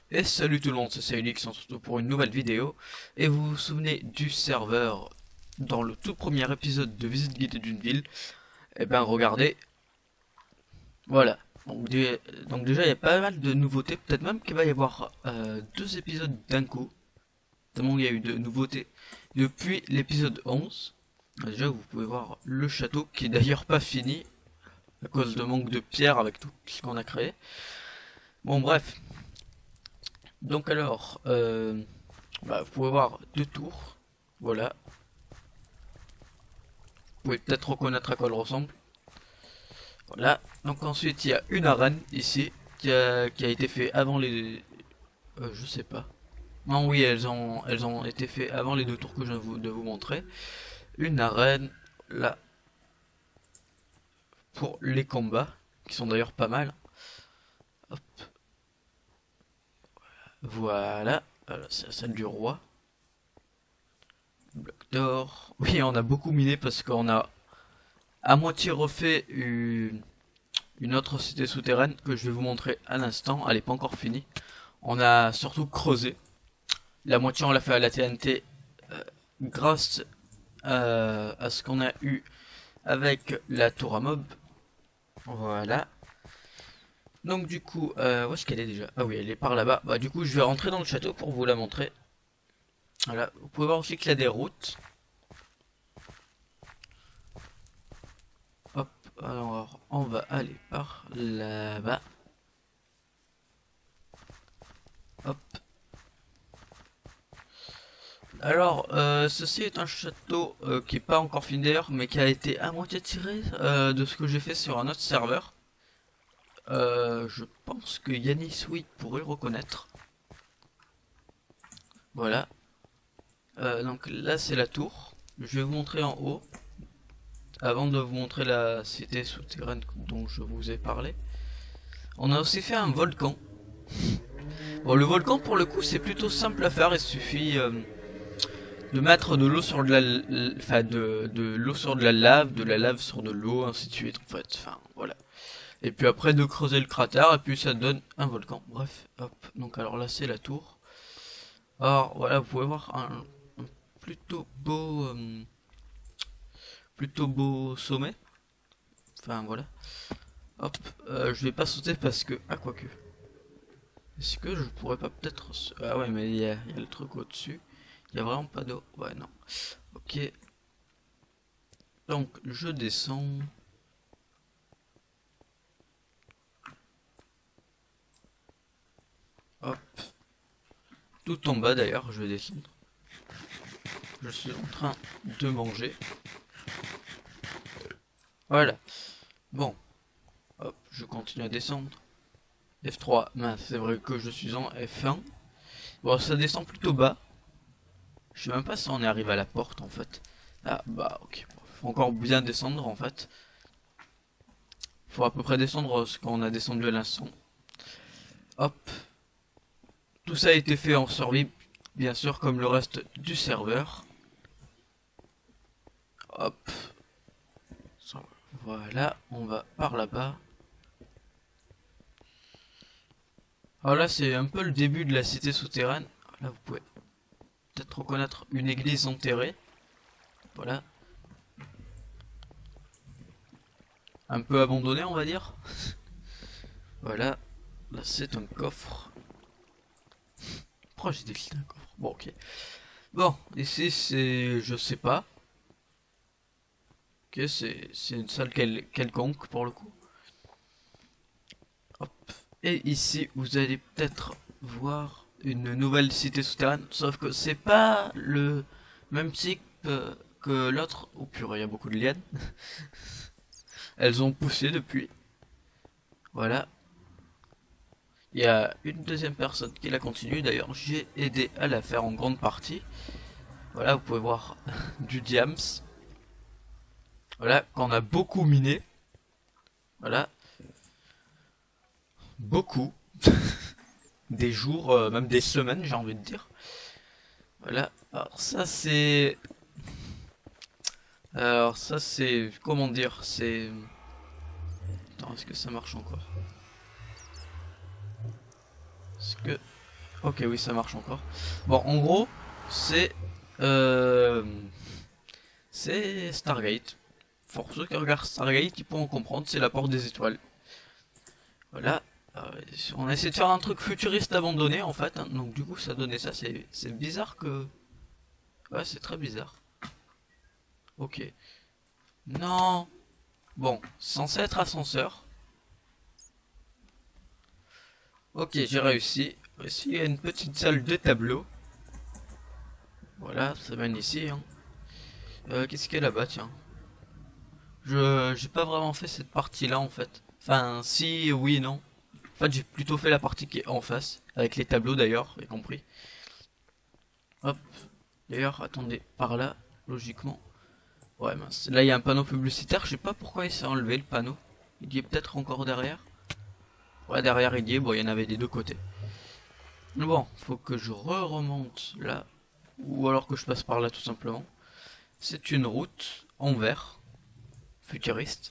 Et salut tout le monde, c'est Sailix, on se retrouve pour une nouvelle vidéo. Et vous vous souvenez du serveur dans le tout premier épisode de Visite guidée d'une ville? Eh ben regardez, voilà. Donc déjà il y a pas mal de nouveautés, peut-être même qu'il va y avoir deux épisodes d'un coup. Tellement il y a eu de nouveautés depuis l'épisode 11. Déjà vous pouvez voir le château qui est d'ailleurs pas fini à cause de manque de pierre avec tout ce qu'on a créé. Bon bref, donc alors, vous pouvez voir deux tours. Voilà. Vous pouvez peut-être reconnaître à quoi elle ressemble. Voilà. Donc ensuite, il y a une arène ici qui a été fait avant les... je sais pas. Non, oui, elles ont été fait avant les deux tours que je viens de vous montrer. Une arène, là, pour les combats, qui sont d'ailleurs pas mal. Hop. Voilà. Voilà, c'est celle du roi. Bloc d'or. Oui, on a beaucoup miné parce qu'on a à moitié refait une autre cité souterraine que je vais vous montrer à l'instant. Elle n'est pas encore finie. On a surtout creusé. La moitié on l'a fait à la TNT grâce à ce qu'on a eu avec la tour à mob. Voilà. Donc du coup, où est-ce qu'elle est déjà? Ah oui, elle est par là-bas. Bah du coup, je vais rentrer dans le château pour vous la montrer. Voilà. Vous pouvez voir aussi qu'il y a des routes. Hop. Alors, on va aller par là-bas. Hop. Alors, ceci est un château qui est pas encore fini d'ailleurs, mais qui a été à moitié tiré de ce que j'ai fait sur un autre serveur. Je pense que Yanis oui pourrait le reconnaître. Voilà. Donc là c'est la tour. Je vais vous montrer en haut, avant de vous montrer la cité souterraine dont je vous ai parlé. On a aussi fait un volcan. Bon, le volcan pour le coup c'est plutôt simple à faire, il suffit de mettre de l'eau sur de la, enfin de l'eau sur de la lave sur de l'eau, ainsi de suite en fait. Enfin voilà. Et puis après de creuser le cratère et puis ça donne un volcan. Bref, hop. Donc alors là c'est la tour. Alors voilà, vous pouvez voir un plutôt beau sommet. Enfin voilà. Hop. Je vais pas sauter parce que ah quoique. Est-ce que je pourrais pas peut-être ah ouais mais il y a le truc au-dessus. Il y a vraiment pas d'eau. Ouais non. Ok. Donc je descends. Hop. Tout en bas d'ailleurs, je vais descendre. Je suis en train de manger. Voilà. Bon. Hop, je continue à descendre. F3, mince, c'est vrai que je suis en F1. Bon, ça descend plutôt bas. Je sais même pas si on est arrivé à la porte en fait. Ah bah ok. Faut encore bien descendre en fait. Faut à peu près descendre ce qu'on a descendu à l'instant. Hop. Tout ça a été fait en survie, bien sûr, comme le reste du serveur. Hop. Voilà, on va par là-bas. Alors là, c'est un peu le début de la cité souterraine. Là, vous pouvez peut-être reconnaître une église enterrée. Voilà. Un peu abandonnée, on va dire. Voilà. Là, c'est un coffre. Pourquoi j'ai décliné un coffre? Bon, ok. Bon, ici, c'est... je sais pas. Ok, c'est une salle quelconque, pour le coup. Hop. Et ici, vous allez peut-être voir une nouvelle cité souterraine. Sauf que c'est pas le même type que l'autre. Oh purée, il y a beaucoup de lianes. Elles ont poussé depuis. Voilà. Il y a une deuxième personne qui la continue. D'ailleurs, j'ai aidé à la faire en grande partie. Voilà, vous pouvez voir du diams. Voilà, qu'on a beaucoup miné. Voilà. Beaucoup. Des jours, même des semaines, j'ai envie de dire. Voilà. Alors ça c'est... Alors ça c'est... Comment dire? C'est... Attends, est-ce que ça marche encore? Est-ce que... Ok, oui, ça marche encore. Bon, en gros, c'est euh, c'est Stargate. Pour ceux qui regardent Stargate, ils pourront comprendre, c'est la porte des étoiles. Voilà. Euh, on a essayé de faire un truc futuriste abandonné en fait, hein, donc du coup ça donnait ça. C'est bizarre que... Ouais, c'est très bizarre. Ok. Non. Bon, censé être ascenseur. Ok, j'ai réussi. Ici, il y a une petite salle de tableau. Voilà, ça mène ici. Hein. Qu'est-ce qu'il y a là-bas, tiens? J'ai pas vraiment fait cette partie-là en fait. Enfin, si, oui, non. En fait, j'ai plutôt fait la partie qui est en face, avec les tableaux d'ailleurs, y compris. Hop. D'ailleurs, attendez, par là, logiquement. Ouais, mince. Là, il y a un panneau publicitaire. Je sais pas pourquoi il s'est enlevé le panneau. Il y est peut-être encore derrière. Ouais, derrière, il y est. Bon, il y en avait des deux côtés. Mais bon, faut que je remonte là. Ou alors que je passe par là tout simplement. C'est une route en verre. Futuriste.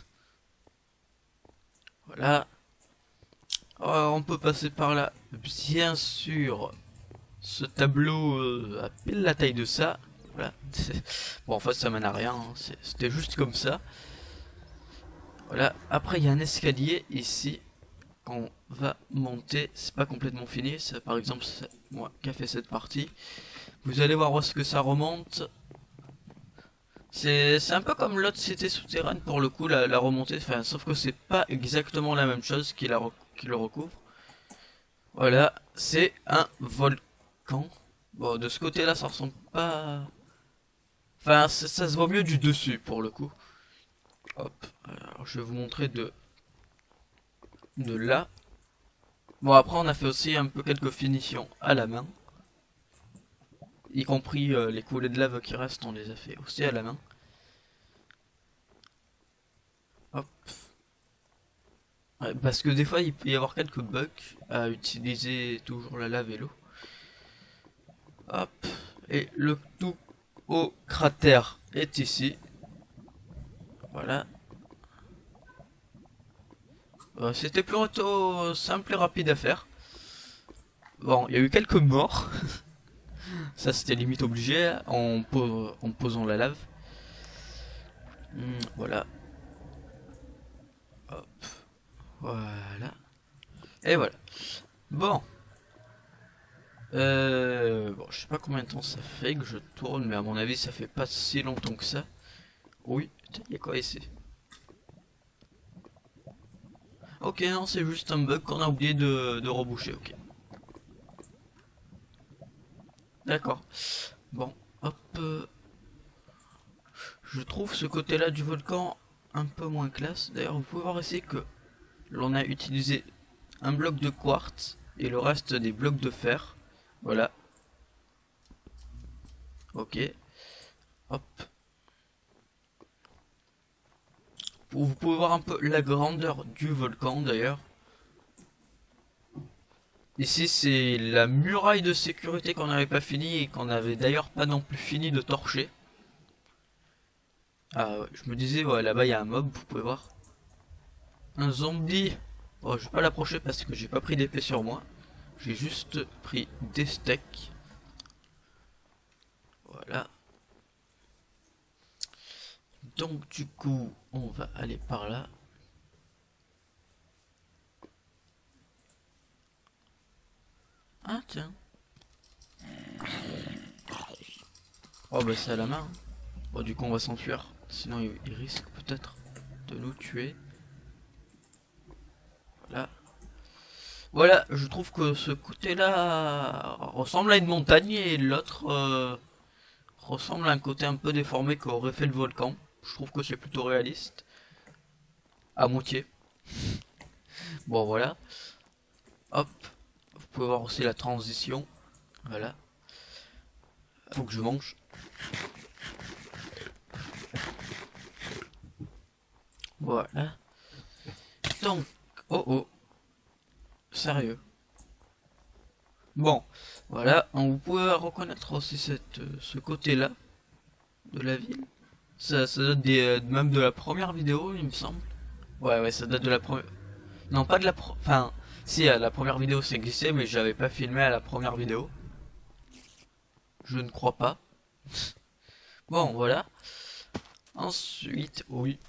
Voilà. On peut passer par là. Bien sûr. Ce tableau a pile la taille de ça. Voilà. Bon, en fait, ça mène à rien. Hein. C'était juste comme ça. Voilà. Après, il y a un escalier ici. On va monter. C'est pas complètement fini. Ça, par exemple, c'est moi qui a fait cette partie. Vous allez voir où est-ce que ça remonte. C'est un peu comme l'autre cité souterraine pour le coup, la remontée. Enfin, sauf que c'est pas exactement la même chose qui le recouvre. Voilà, c'est un volcan. Bon, de ce côté-là, ça ressemble pas... Enfin, ça se voit mieux du dessus, pour le coup. Hop, alors je vais vous montrer de là. Bon, après, on a fait aussi un peu quelques finitions à la main. Y compris les coulées de lave qui restent, on les a fait aussi à la main. Hop. Ouais, parce que des fois, il peut y avoir quelques bugs à utiliser toujours la lave et l'eau. Hop. Et le tout au cratère est ici. Voilà. C'était plutôt simple et rapide à faire. Bon, il y a eu quelques morts. Ça, c'était limite obligé en posant la lave. Voilà. Hop. Voilà. Et voilà. Bon. Bon, je sais pas combien de temps ça fait que je tourne, mais à mon avis, ça fait pas si longtemps que ça. Oui, il y a quoi ici? Ok, non, c'est juste un bug qu'on a oublié de reboucher, ok. D'accord. Bon, hop. Je trouve ce côté-là du volcan un peu moins classe. D'ailleurs, vous pouvez voir ici que l'on a utilisé un bloc de quartz et le reste des blocs de fer. Voilà. Ok. Hop. Vous pouvez voir un peu la grandeur du volcan d'ailleurs. Ici c'est la muraille de sécurité qu'on n'avait pas fini et qu'on n'avait d'ailleurs pas non plus fini de torcher. Ah ouais, je me disais ouais là-bas il y a un mob, vous pouvez voir. Un zombie. Bon, je vais pas l'approcher parce que j'ai pas pris d'épée sur moi. J'ai juste pris des steaks. Voilà. Donc du coup, on va aller par là. Ah tiens. Oh bah c'est à la main. Bon du coup on va s'enfuir. Sinon il risque peut-être de nous tuer. Voilà. Voilà, je trouve que ce côté-là ressemble à une montagne et l'autre ressemble à un côté un peu déformé qu'aurait fait le volcan. Je trouve que c'est plutôt réaliste. À moitié. Bon voilà. Hop. Vous pouvez voir aussi la transition. Voilà. Faut que je mange. Voilà. Donc. Oh oh. Sérieux. Bon. Voilà. Vous pouvez reconnaître aussi ce côté-là de la ville. Ça date même de la première vidéo, il me semble. Ouais, ouais, ça date de la première. Non, pas de la enfin, Si, la première vidéo s'est glissée, mais j'avais pas filmé à la première vidéo. Je ne crois pas. Bon, voilà. Ensuite, oui.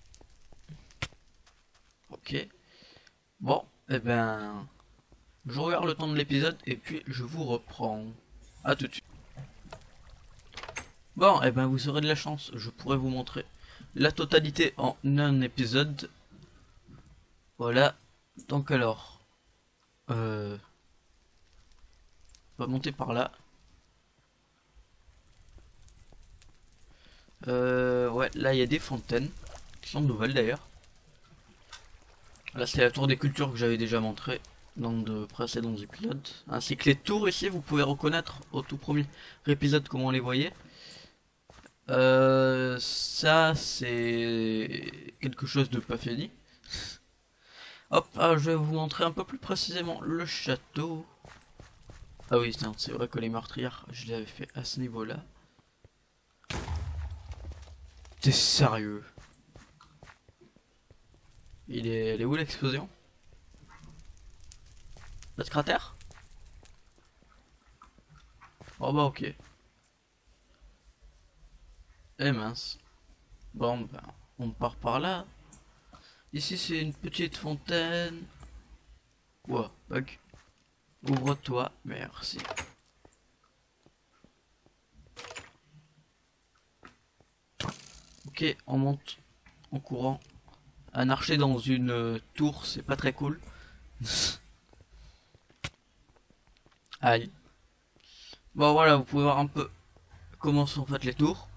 Ok. Bon, et ben... Je regarde le temps de l'épisode et puis je vous reprends. À tout de suite. Bon, et ben vous aurez de la chance. Je pourrais vous montrer la totalité en un épisode. Voilà. Donc alors... on va monter par là. Ouais, là il y a des fontaines. Qui sont nouvelles d'ailleurs. Là c'est la tour des cultures que j'avais déjà montré dans de précédents épisodes. Ainsi que les tours ici, vous pouvez reconnaître au tout premier épisode comment on les voyait. Ça c'est quelque chose de pas fini. Hop, je vais vous montrer un peu plus précisément le château. Ah oui, c'est vrai que les meurtrières, je les avais fait à ce niveau-là. T'es sérieux? Elle est où l'explosion? Notre cratère? Oh bah ok. Eh mince. Bon ben, on part par là. Ici c'est une petite fontaine. Quoi, bug? Ouvre-toi, merci. Ok, on monte en courant. Un archer dans une tour, c'est pas très cool. Aïe. Bon voilà, vous pouvez voir un peu comment sont faites les tours.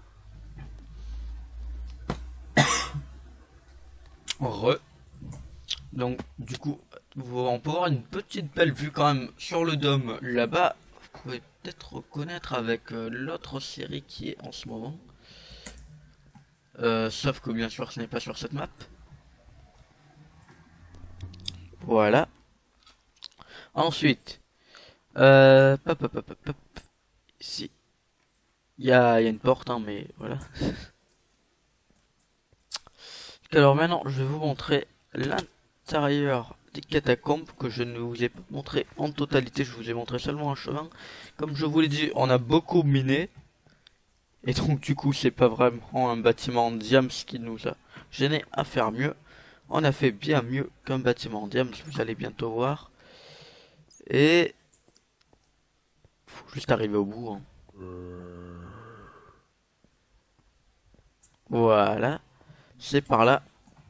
Donc du coup, on peut voir une petite belle vue quand même sur le dôme là-bas. Vous pouvez peut-être reconnaître avec l'autre série qui est en ce moment. Sauf que bien sûr ce n'est pas sur cette map. Voilà. Ensuite, ici, il y a une porte, hein, mais voilà. Alors maintenant, je vais vous montrer l'intérieur des catacombes que je ne vous ai pas montré en totalité. Je vous ai montré seulement un chemin. Comme je vous l'ai dit, on a beaucoup miné. Et donc du coup, c'est pas vraiment un bâtiment en diams qui nous a gêné à faire mieux. On a fait bien mieux qu'un bâtiment en diams, vous allez bientôt voir. Et... faut juste arriver au bout. Hein. Voilà. C'est par là.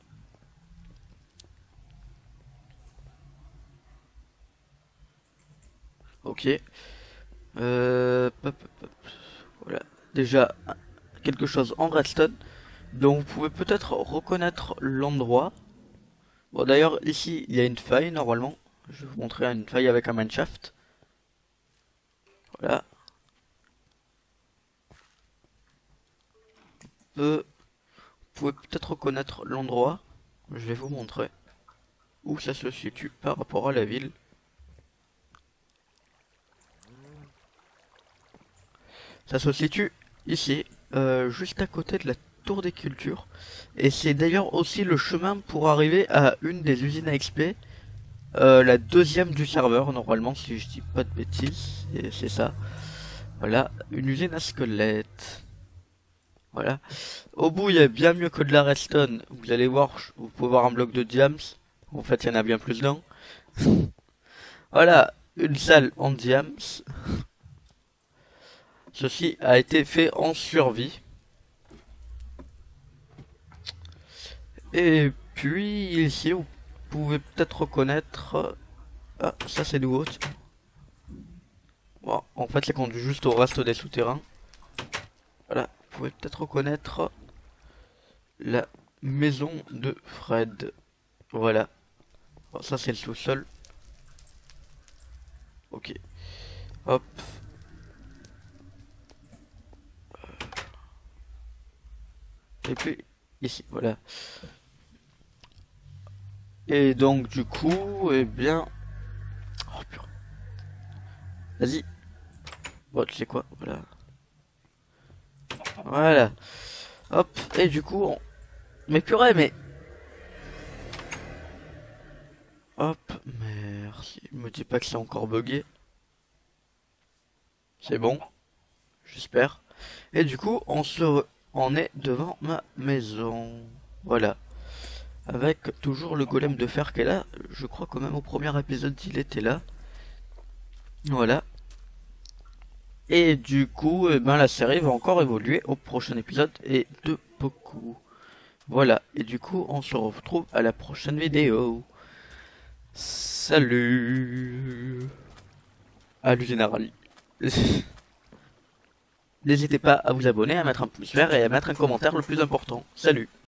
Ok. Voilà. Déjà, quelque chose en redstone. Donc vous pouvez peut-être reconnaître l'endroit. Bon d'ailleurs, ici, il y a une faille normalement. Je vais vous montrer une faille avec un mineshaft. Voilà. Vous pouvez peut-être reconnaître l'endroit. Je vais vous montrer où ça se situe par rapport à la ville. Ça se situe ici, juste à côté de la tour des cultures. Et c'est d'ailleurs aussi le chemin pour arriver à une des usines à XP. La deuxième du serveur, normalement, si je dis pas de bêtises. Et c'est ça. Voilà, une usine à squelettes. Voilà. Au bout, il y a bien mieux que de la redstone. Vous allez voir, vous pouvez voir un bloc de diams. En fait, il y en a bien plus dedans. Voilà, une salle en diams. Ceci a été fait en survie. Et puis ici vous pouvez peut-être reconnaître... Ah, ça c'est nouveau. Bon, en fait c'est conduit juste au reste des souterrains. Voilà, vous pouvez peut-être reconnaître la maison de Fred. Voilà. Bon, ça c'est le sous-sol. Ok. Hop. Et puis ici, voilà. Et donc du coup, eh bien... Oh purée. Vas-y. Bon, tu sais quoi, voilà. Voilà. Hop, et du coup, mais purée, mais... Hop, Merci. Me dis pas que c'est encore bugué. C'est bon, j'espère. Et du coup, on est devant ma maison. Voilà. Avec toujours le golem de fer qui est là. Je crois quand même au premier épisode il était là. Voilà. Et du coup, eh ben, la série va encore évoluer au prochain épisode et de beaucoup. Voilà. Et du coup, on se retrouve à la prochaine vidéo. Salut. À le général. N'hésitez pas à vous abonner, à mettre un pouce vert et à mettre un commentaire le plus important. Salut.